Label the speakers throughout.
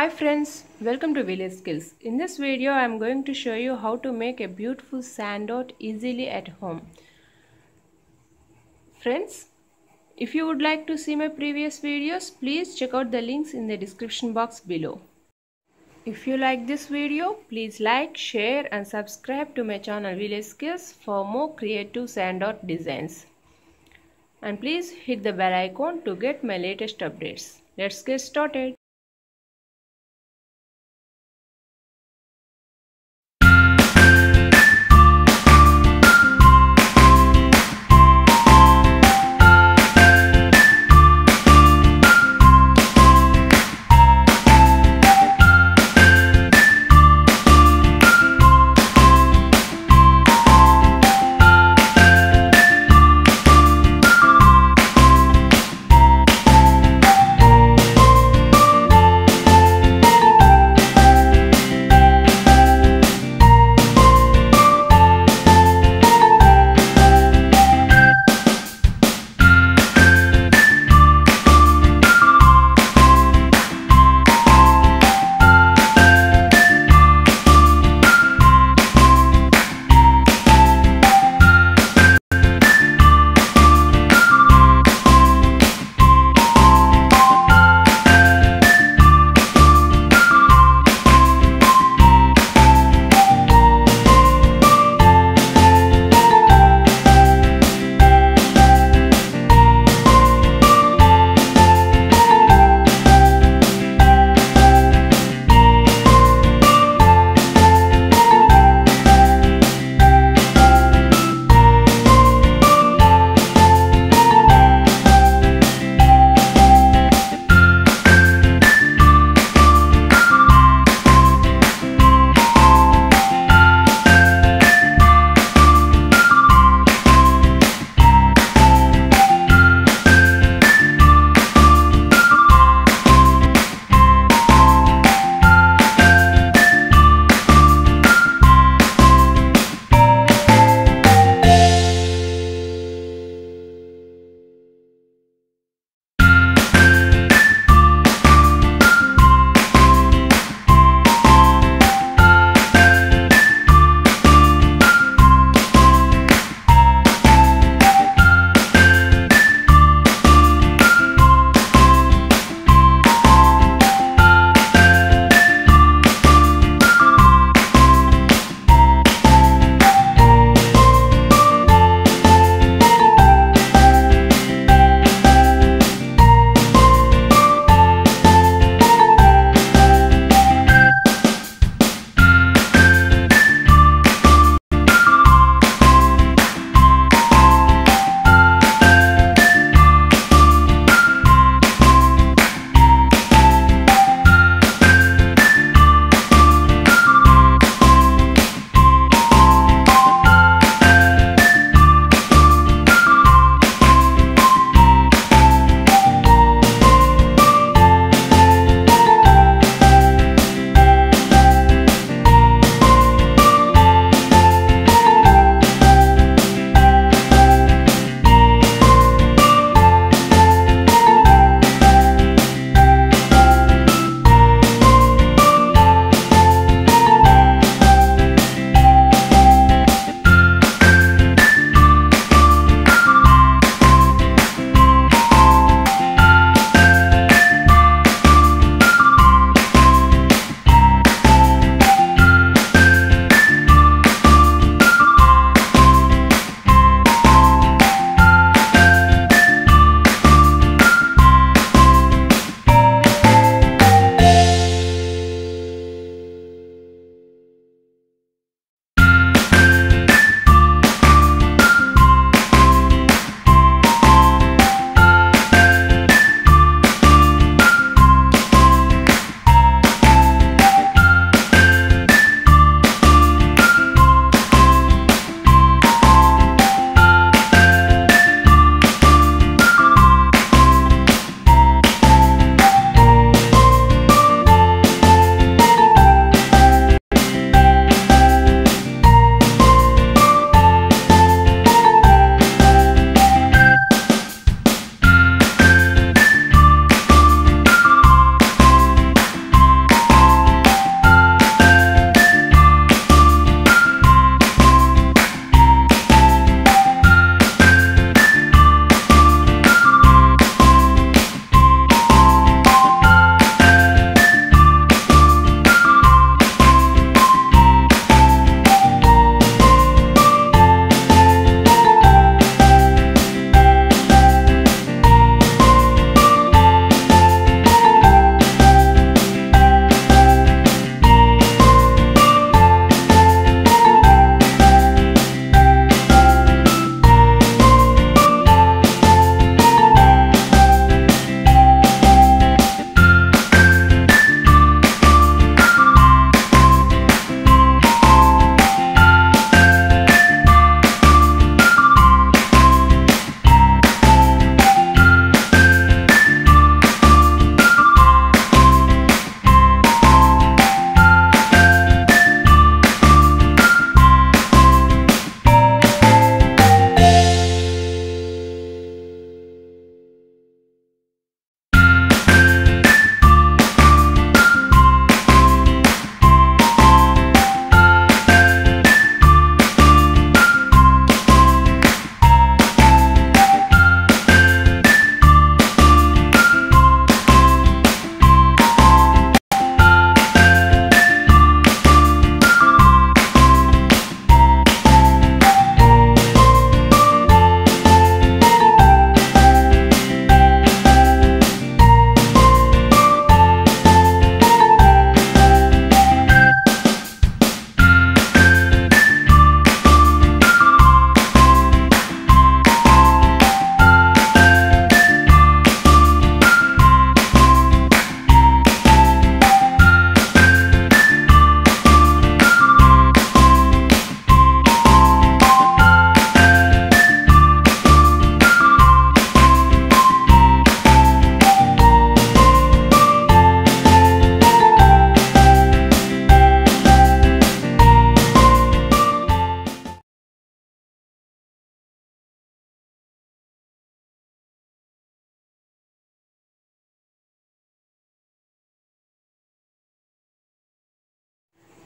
Speaker 1: Hi friends, welcome to Village Skills. In this video I am going to show you how to make a beautiful sand art easily at home. Friends, if you would like to see my previous videos, please check out the links in the description box below. If you like this video, please like, share and subscribe to my channel Village Skills for more creative sand art designs. And please hit the bell icon to get my latest updates. Let's get started.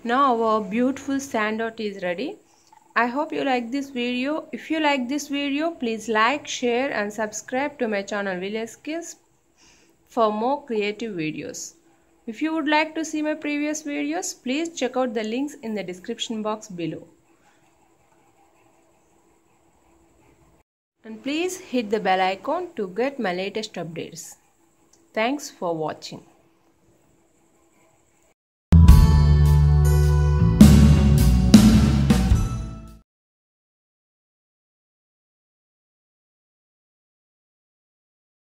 Speaker 1: Now our beautiful sand art is ready. I hope you like this video. If you like this video, please like, share and subscribe to my channel Village Skills for more creative videos. If you would like to see my previous videos, please check out the links in the description box below. And please hit the bell icon to get my latest updates. Thanks for watching.